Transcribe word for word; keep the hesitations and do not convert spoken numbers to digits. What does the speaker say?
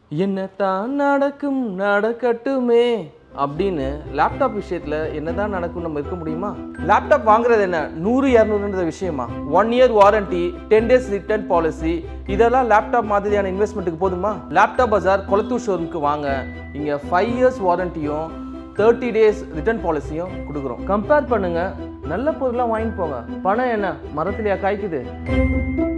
என்னத்தான் நடக்கும் நடக்கட்டுமே அப்படின்னு லேப்டாப் விஷயத்தில் என்னதான் நடக்கும் நம்ம இருக்க முடியுமா? லேப்டாப் வாங்குறது என்ன நூறு இரநூறுன்ற விஷயமா? One year warranty, ten days return policy, இதெல்லாம் லேப்டாப் மாதிரியான இன்வெஸ்ட்மெண்ட்டுக்கு போதுமா? லேப்டாப் பஜார் கொளத்தூர் ஷோரூமுக்கு வாங்க. இங்கே ஃபைவ் இயர்ஸ் வாரண்டியும் தேர்ட்டி டேஸ் ரிட்டர்ன் பாலிசியும் கொடுக்குறோம். கம்பேர் பண்ணுங்க, நல்ல பொருளாக வாங்கிட்டு போங்க. பணம் என்ன மரத்துலையா காய்க்குது?